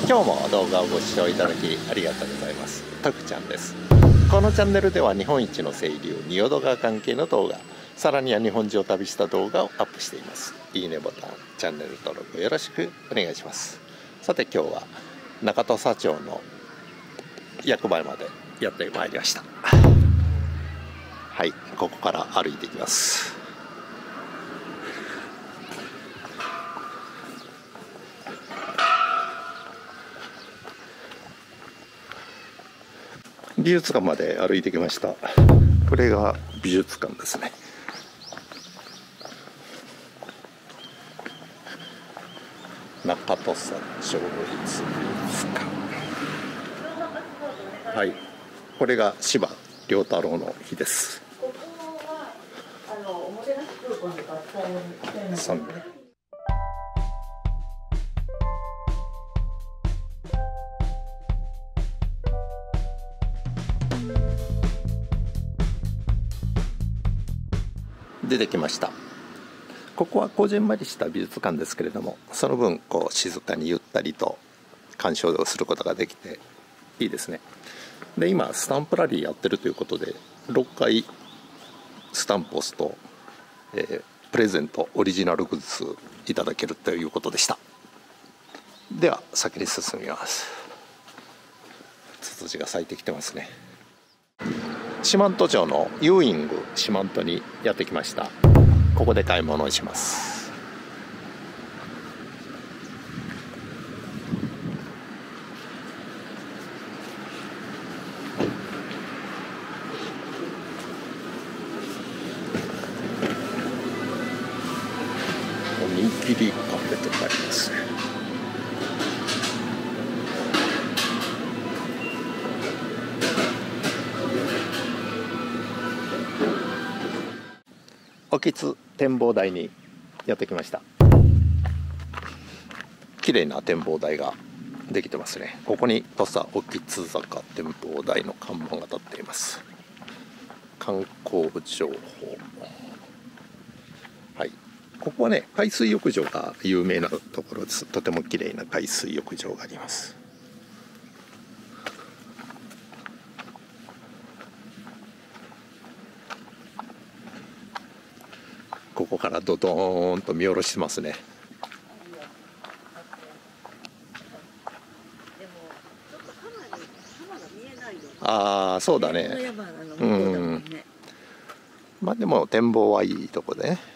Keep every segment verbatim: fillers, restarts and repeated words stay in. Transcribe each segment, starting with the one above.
今日も動画をご視聴いただきありがとうございます。たくちゃんです。このチャンネルでは日本一の清流仁淀川関係の動画、さらには日本中を旅した動画をアップしています。いいねボタン、チャンネル登録よろしくお願いします。さて今日は中土佐町の役場までやってまいりました。はい、ここから歩いていきます。美術館まで歩いてきました。これが美術館ですね。中土佐町立美術館。はい、これが司馬遼太郎の碑です。さんびゃく出てきました。ここはこじんまりした美術館ですけれども、その分こう静かにゆったりと鑑賞をすることができていいですね。で今スタンプラリーやってるということでろっかいスタンプ押すと、えー、プレゼントオリジナルグッズいただけるということでした。では先に進みます。ツツジが咲いてきてますね。四万十町のユーイング四万十にやってきました。ここで買い物をします。おにぎりカフェとかありますね。興津展望台にやってきました。綺麗な展望台ができてますね。ここに土佐興津坂展望台の看板が立っています。観光情報。はい、ここはね海水浴場が有名なところです。とても綺麗な海水浴場があります。ここからドドーンと見下ろしてますね。ああそうだね。うん。まあでも展望はいいとこでね。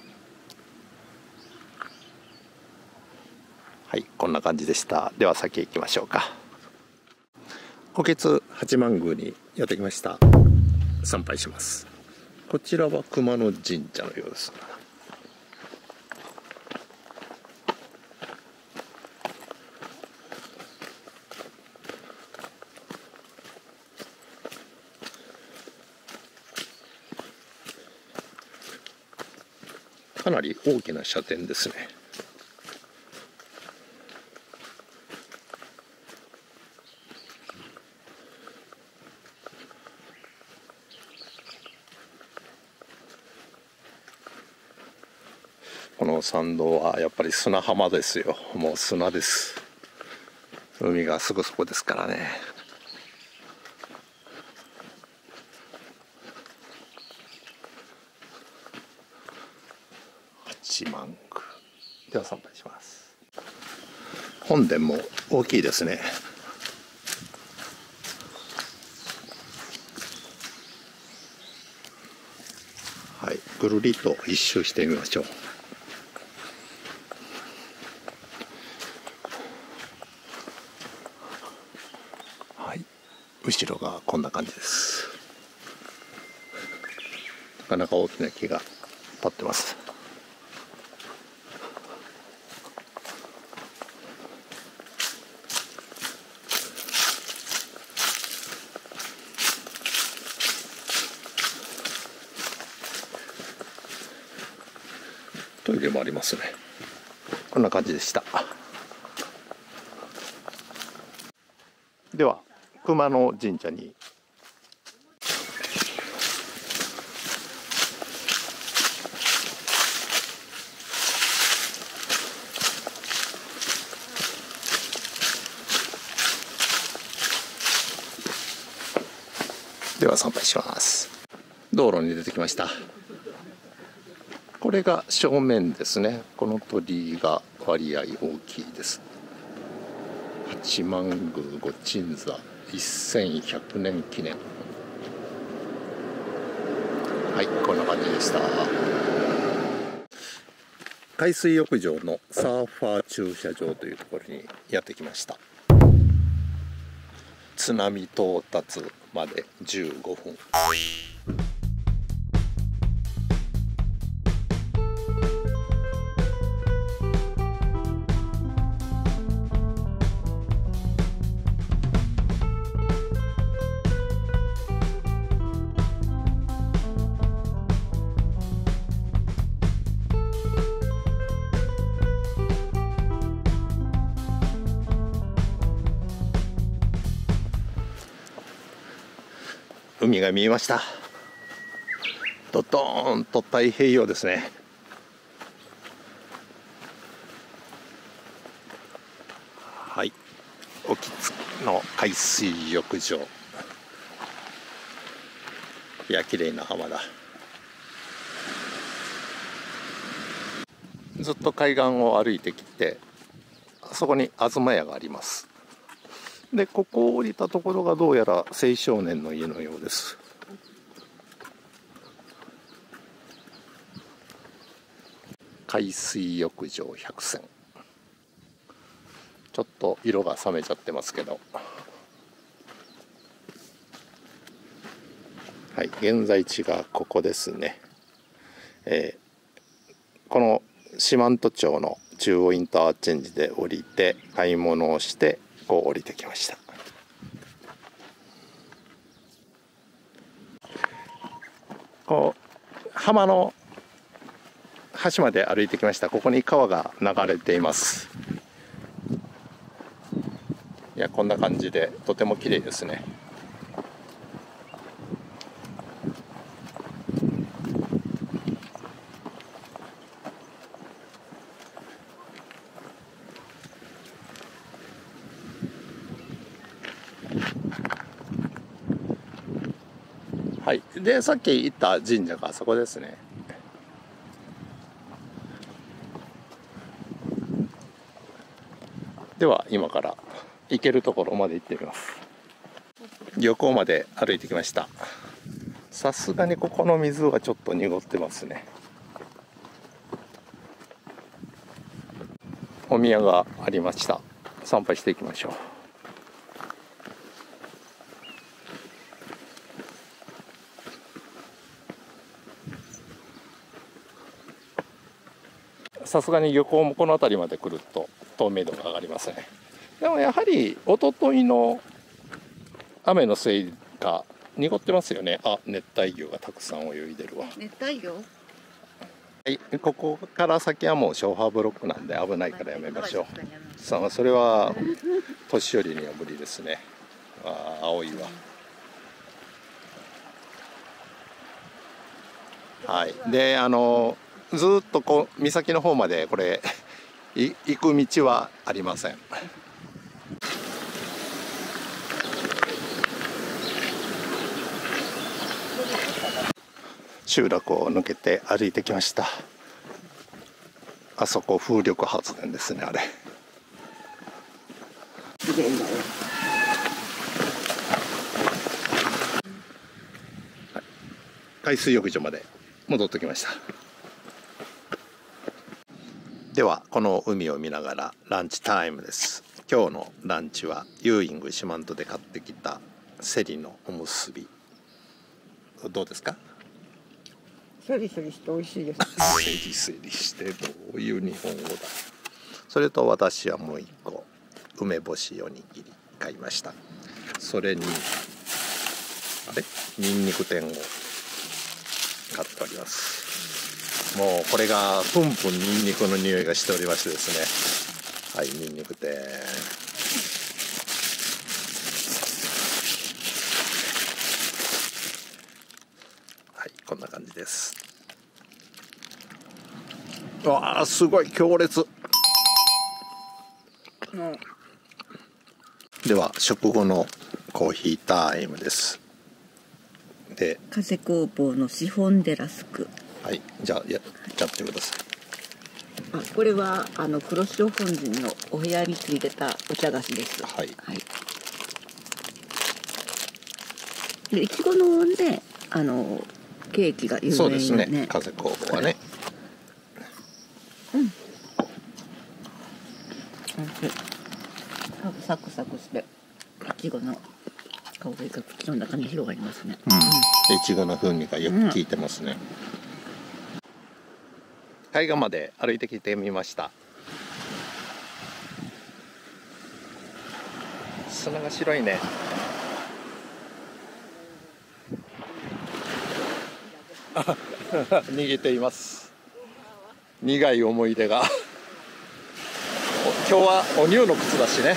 はい、こんな感じでした。では先へ行きましょうか。興津八幡宮にやってきました。参拝します。こちらは熊野神社のようです。かなり大きな社殿ですね。この参道はやっぱり砂浜ですよ。もう砂です。海がすぐそこですからね。八幡宮では参拝します。本殿も大きいですね。はい、ぐるりと一周してみましょう。はい、後ろがこんな感じです。なかなか大きな木が立ってます。トイレもありますね。こんな感じでした。では熊野神社にでは参拝します。道路に出てきました。これが正面ですね。この鳥居が割合大きいです。八幡宮御鎮座せんひゃくねん記念。はい、こんな感じでした。海水浴場のサーファー駐車場というところにやってきました。津波到達までじゅうごふん。海が見えました。ドドーンと太平洋ですね。はい、沖津の海水浴場。いや、綺麗な浜だ。ずっと海岸を歩いてきて、あそこに東屋があります。で、ここを降りたところがどうやら青少年の家のようです。海水浴場百選。ちょっと色が冷めちゃってますけど。はい、現在地がここですね。えー、この四万十町の中央インターチェンジで降りて買い物をしてこう降りてきました。こう浜の橋まで歩いてきました。ここに川が流れています。いや、こんな感じでとても綺麗ですね。はい、でさっき行った神社がそこですね。では今から行けるところまで行ってみます。漁港まで歩いてきました。さすがにここの水はちょっと濁ってますね。お宮がありました。参拝していきましょう。さすがに漁港もこの辺りまで来ると透明度が上がりますね。でもやはり一昨日の雨のせいか濁ってますよね。あ、熱帯魚がたくさん泳いでるわ。 熱帯魚？ はい、ここから先はもう消波ブロックなんで危ないからやめましょう。さあ、それは年寄りには無理ですね。あ、青いわ。はい、であのずっとこう岬の方までこれ行く道はありません。集落を抜けて歩いてきました。あそこ風力発電ですね、あれ。はい、海水浴場まで戻ってきました。ではこの海を見ながらランチタイムです。今日のランチはユーイング四万十で買ってきたセリのおむすび。どうですか？ セリセリして美味しいです。 セリセリしてどういう日本語だ。それと私はもう一個梅干しおにぎり買いました。それにあれニンニク天を買っております。もうこれがプンプンニンニクの匂いがしておりましてですね。はい、ニンニク天。はい、こんな感じです。わあ、すごい強烈。うん、では食後のコーヒータイムです。 で風工房のシフォンデラスク。 はい、じゃあやっちゃってください。 あ、これはあの黒潮本陣のお部屋についてたお茶菓子です。 はい、 はい、でいちごのね、あのケーキが有名なね。 そうですね、風工房はね。 うん、サクサクしていちごの香りが口の中に広がりますね。 うん、いちごの風味がよく効いてますね。うん、海岸まで歩いてきてみました。砂が白いね。逃げています。苦い思い出が今日はお乳の靴だしね。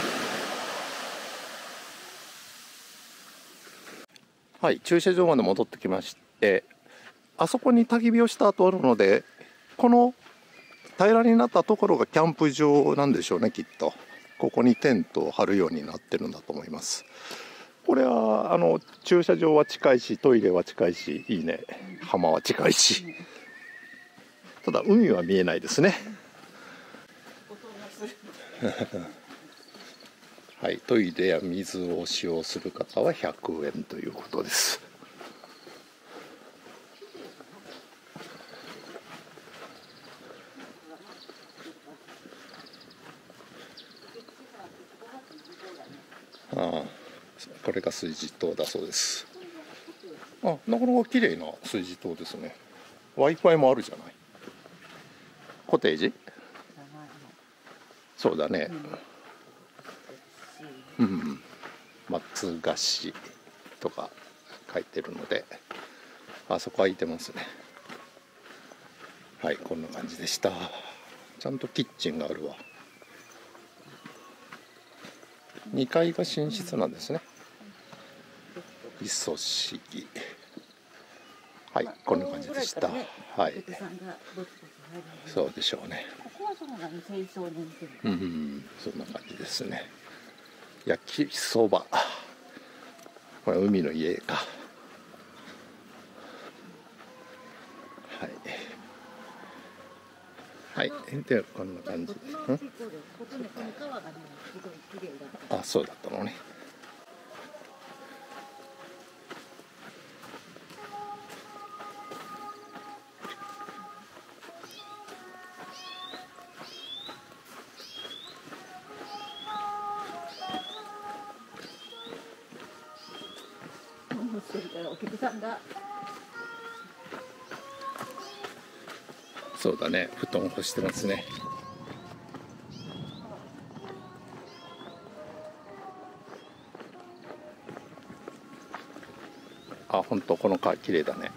はい、駐車場まで戻ってきまして、あそこに焚き火をした後あるので、この平らになったところがキャンプ場なんでしょうね、きっと。ここにテントを張るようになってるんだと思います。これはあの駐車場は近いし、トイレは近いし、いいね。浜は近いし、ただ海は見えないですね。はい、トイレや水を使用する方はひゃくえんということです。ああ、これが水磁灯だそうです。あ、なかなか綺麗な水磁灯ですね。 Wi-Fi もあるじゃない。コテージ、そうだね。うん、松菓子とか書いてるので、あそこ空いてますね。はい、こんな感じでした。ちゃんとキッチンがあるわ。にかいが寝室なんですね。磯敷。はい、こんな感じでした。はい、そうでしょうね。うん、そんな感じですね。焼きそば、これ海の家か。はい、はい、でこんな感じ。あ、そうだったのね。 お客さんが、 そうだね、布団干してますね。あ、本当この川綺麗だね。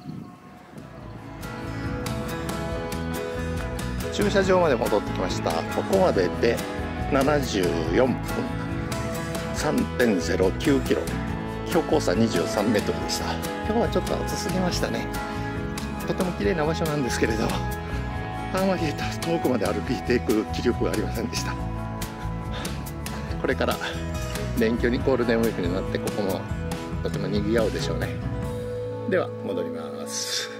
駐車場まで戻ってきました。ここまででななじゅうよんぷん、 さんてんゼロきゅうキロ、標高差にじゅうさんメートルでした。今日はちょっと暑すぎましたね。とても綺麗な場所なんですけれど、あんまり遠くまで歩いていく気力がありませんでした。これから連休にゴールデンウィークになって、ここもとても賑わうでしょうね。では戻ります。